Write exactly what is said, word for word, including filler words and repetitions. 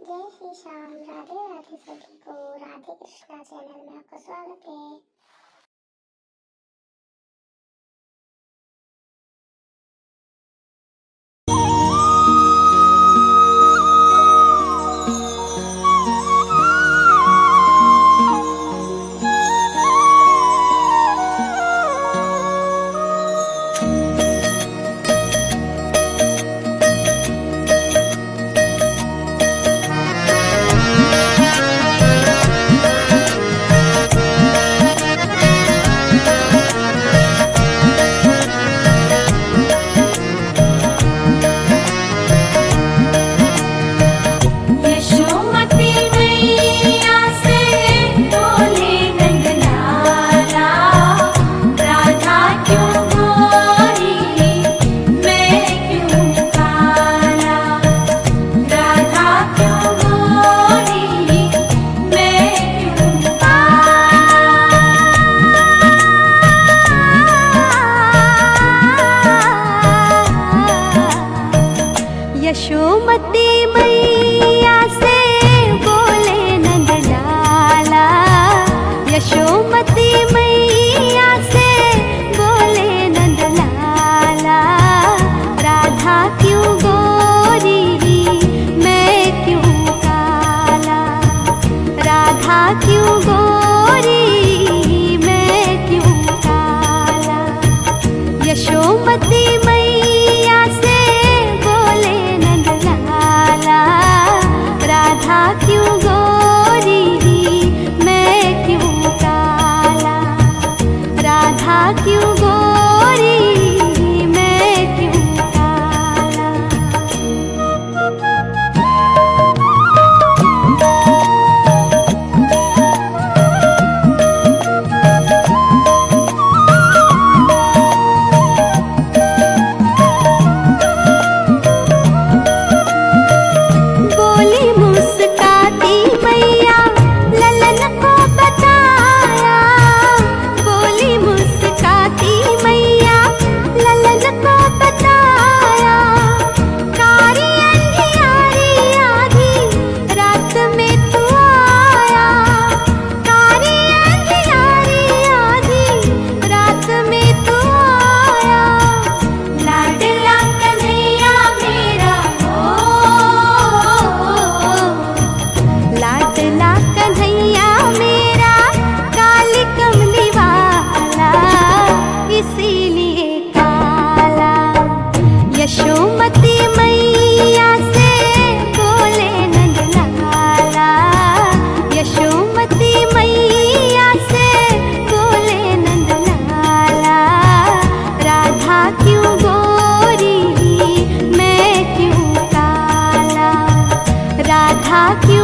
जय श्री श्याम। राधे राधे सभी को। राधे कृष्णा चैनल में आपका स्वागत है। यशोमती मैया से बोले नंदलाला, यशोमती मैया से बोले नंदलाला। राधा क्यों गोरी मैं क्यों काला, राधा क्यों गोरी मैं क्यों काला। यशोमती मैया से राधा क्यों गोरी मैं क्यों काला, राधा क्यों गोरी मैं क्यों काला। यशोमती मैया से बोले नंदलाला, यशोमती मैया से बोले नंदलाला। राधा क्यों गोरी मैं क्यों काला, राधा क्यों